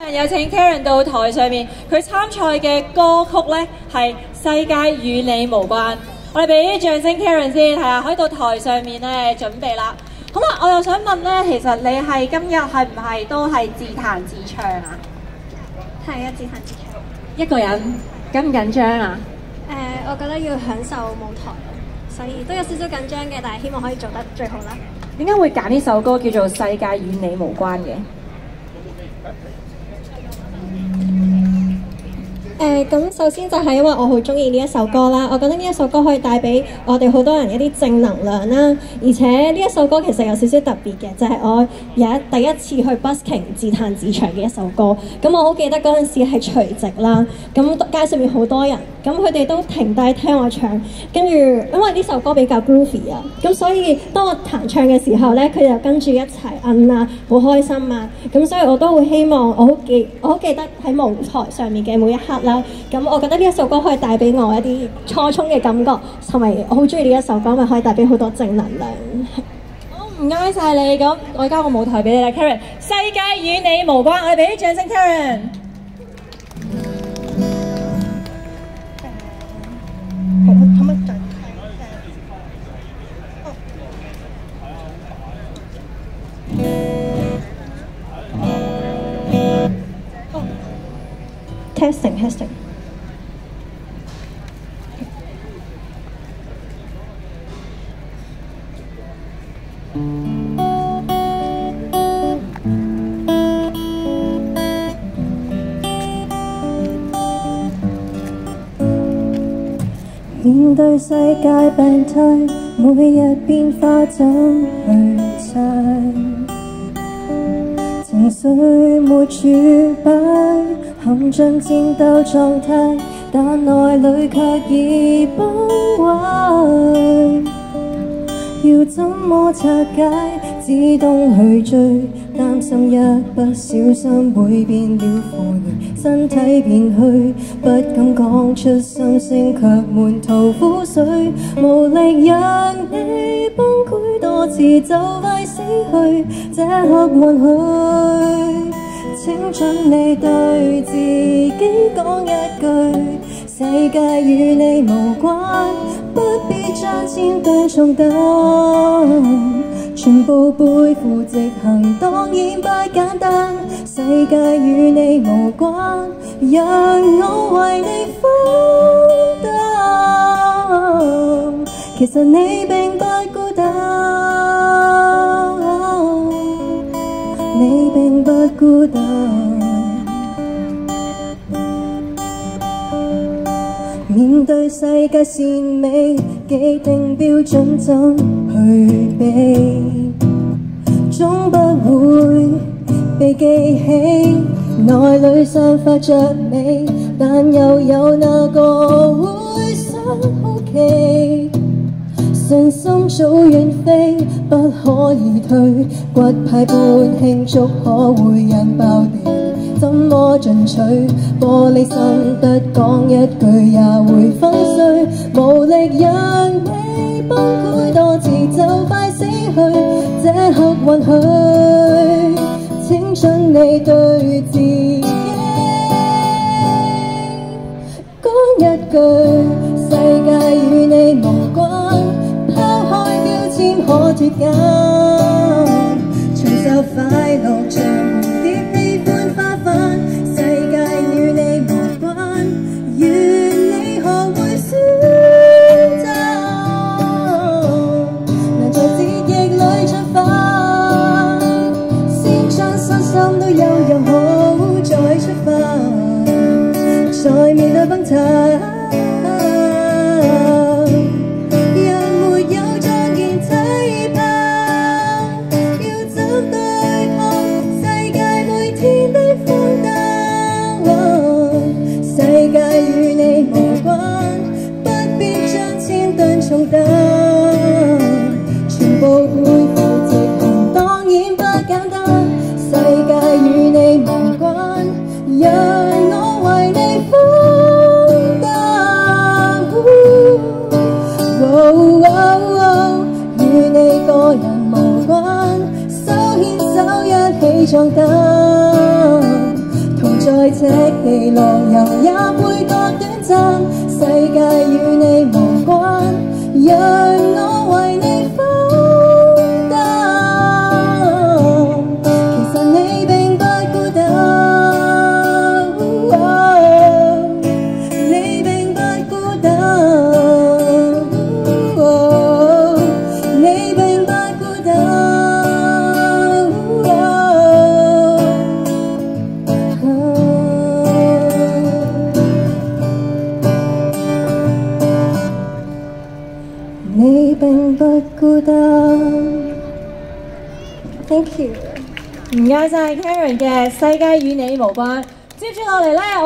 有請 Karen 到台上面，佢參賽嘅歌曲呢係《世界與你無關》。我哋俾啲掌聲 Karen 先，係啊，可以到台上面呢準備啦。好啦，我又想問呢，其實你係今日係唔係都係自彈自唱啊？ 係啊，自彈自唱。 一個人緊唔緊張啊？ 我覺得要享受舞台，所以都有少少緊張嘅，但係希望可以做得最好啦。 點解會揀呢首歌叫做《世界與你無關》嘅？ 咁首先就係因為我好中意呢一首歌啦，我覺得呢一首歌可以帶俾我哋好多人一啲正能量啦，而且呢一首歌其實有少少特別嘅，就係我第一次去 busking 自彈自唱嘅一首歌。咁我好記得嗰陣時係除夕啦，咁街上面好多人，咁佢哋都停低聽我唱，跟住因為呢首歌比較 groovy 啊，咁所以當我彈唱嘅時候呢，佢哋就跟住一齊摁啊，好開心啊，咁所以我都會希望我好記得喺舞台上面嘅每一刻啦。咁我覺得呢一首歌可以帶俾我一啲初衷嘅感覺，同埋我好中意呢一首歌，咪可以帶俾好多正能量。 好，唔該晒你，咁我交個舞台俾你啦 ，Karen。世界與你無關，我哋俾啲掌聲 Karen。 可唔可以再 ？Testing。 面對世界病態，每日變化怎去猜？情緒沒主擺，陷進戰鬥狀態，但內裏卻已崩壞。要怎麼拆解？只懂去追，擔心一不小心會變了負累，身體變虛，不敢講出心聲，卻滿肚苦水，無力讓你崩潰多次，就快死去，這刻允許，請准你對自己講一句，世界與你無關，不必將千斤重擔全部背負直行，當然不簡單。世界與你無關，讓我為你分擔。其實你並不孤單，你並不孤單。面對世界善美，既定標準怎去比？總不會被記起，內裏散發着美，但又有哪個會生好奇？信心早遠飛，不可以退，骨牌般慶祝可會引爆地？怎麼進取？玻璃心得講一句也會粉碎，無力讓你崩潰多次就快死去，這刻允許，請准你對自己講一句，世界與你無關，拋開標籤可脫繭，尋找快樂像蝴蝶喜歡花瓣，世界與你無關，願你學會選擇，能在節逆裏出發，先將身心都休養好再出發，再面對崩塌。若沒有壯健體魄， 喜樂遊也會覺短暫，世界與你無關，讓我為你分擔。其實你並不孤單，你並不孤單，你並不孤單。你並不孤單。Thank you。 唔該晒 Karen 嘅《世界與你無關》，接住落嚟咧。